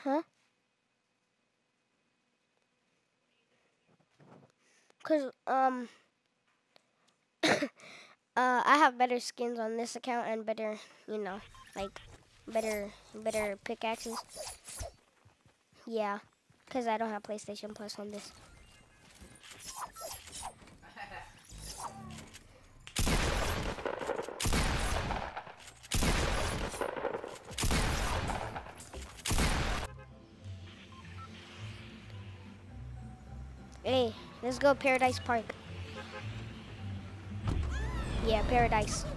Huh? Cause I have better skins on this account and better, you know, like better pickaxes. Yeah, cause I don't have PlayStation Plus on this. Hey, let's go Paradise Park. Yeah, Paradise.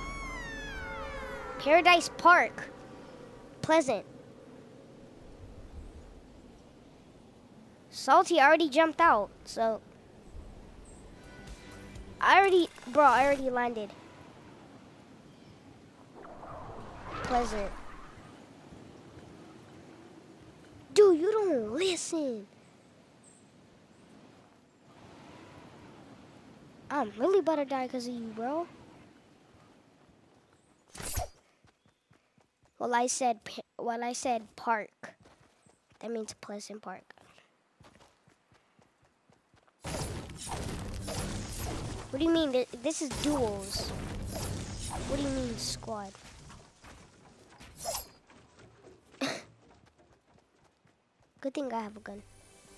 Paradise Park. Pleasant. Salty already jumped out, so I already landed. Pleasant. Dude, you don't listen. I'm really about to die because of you, bro. Well, I said park. That means Pleasant Park. What do you mean? This is duels. What do you mean squad? Good thing I have a gun.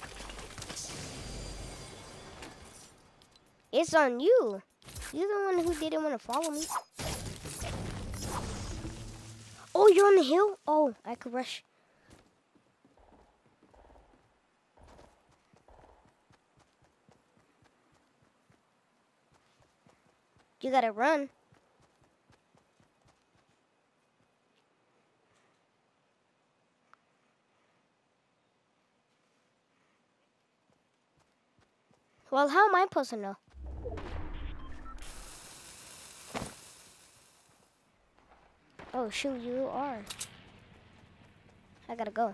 It's on you. You're the one who didn't want to follow me. Oh, you're on the hill? Oh, I could rush. You gotta run. Well, how am I supposed to know? Oh, shoot, you are. I gotta go.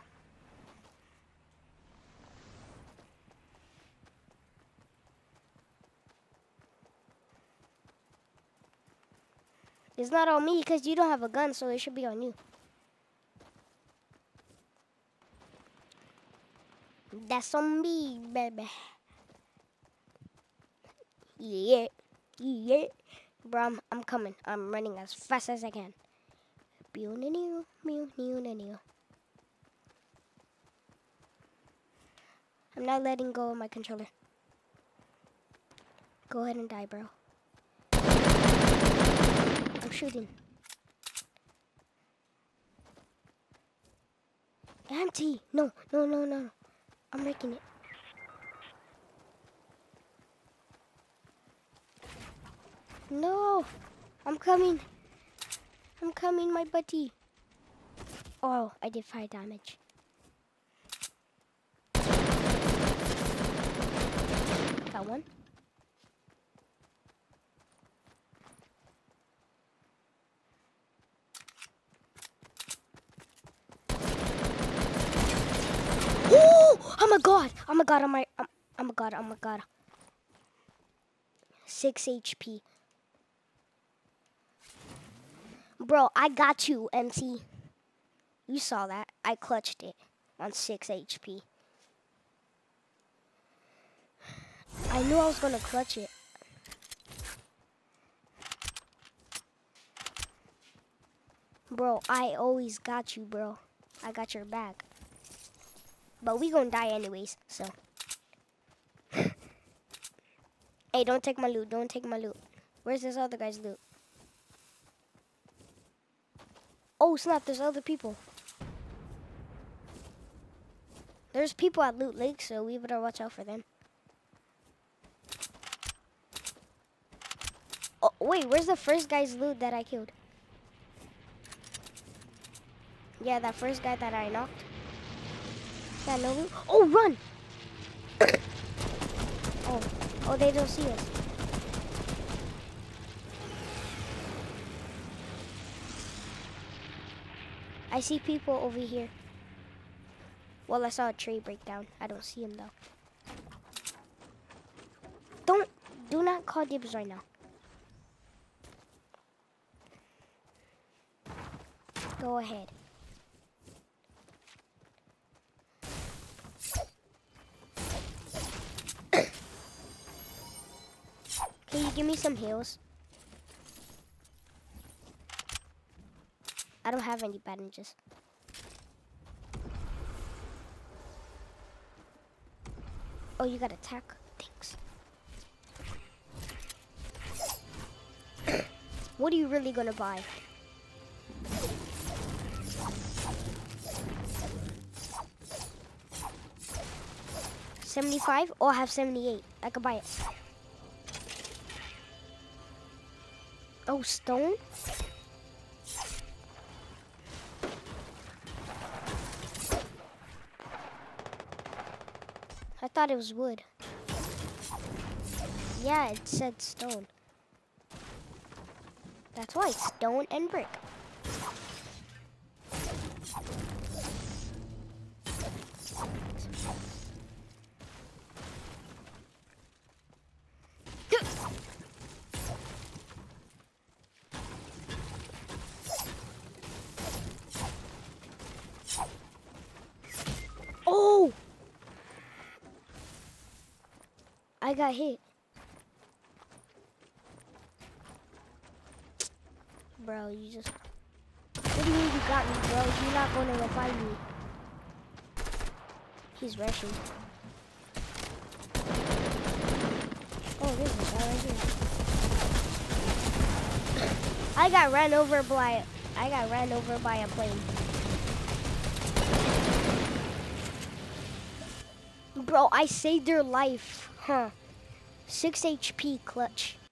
It's not on me because you don't have a gun, so it should be on you. That's on me, baby. Yeah, yeah. Bro, I'm coming. I'm running as fast as I can. I'm not letting go of my controller. Go ahead and die, bro. I'm shooting. Empty. No, no, no, no. I'm wrecking it. No. I'm coming. I'm coming, my buddy. Oh, I did 5 damage. Got one. Oh my god. Oh my god. Oh my god. Oh my god. 6 HP. Bro, I got you, MC. You saw that. I clutched it on 6 HP. I knew I was gonna clutch it. Bro, I always got you, bro. I got your back. But we gonna die anyways, so. Hey, don't take my loot. Don't take my loot. Where's this other guy's loot? Oh, snap. There's other people. There's people at Loot Lake, so we better watch out for them. Oh, wait. Where's the first guy's loot that I killed? Yeah, that first guy that I knocked. Yeah, no loot. Oh, run! Oh, they don't see us. I see people over here. Well, I saw a tree break down. I don't see him, though. Do not call dibs right now. Go ahead. Can you give me some heals? I don't have any bandages. Oh, you got attack? Thanks. What are you really gonna buy? $75? Oh, I have 78. I could buy it. Oh, stone? I thought it was wood. Yeah, it said stone. That's why it's stone and brick. Oh! I got hit. Bro, you just... What do you mean you got me, bro? You're not going to revive me. He's rushing. Oh, there's a guy right here. I got ran over by a plane. Bro, I saved their life. Huh. 6 HP clutch.